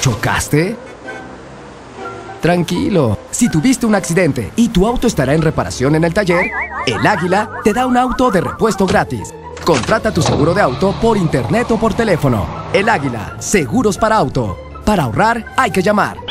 ¿Chocaste? Tranquilo, si tuviste un accidente y tu auto estará en reparación en el taller, El Águila te da un auto de repuesto gratis. Contrata tu seguro de auto por internet o por teléfono. El Águila, seguros para auto. Para ahorrar hay que llamar.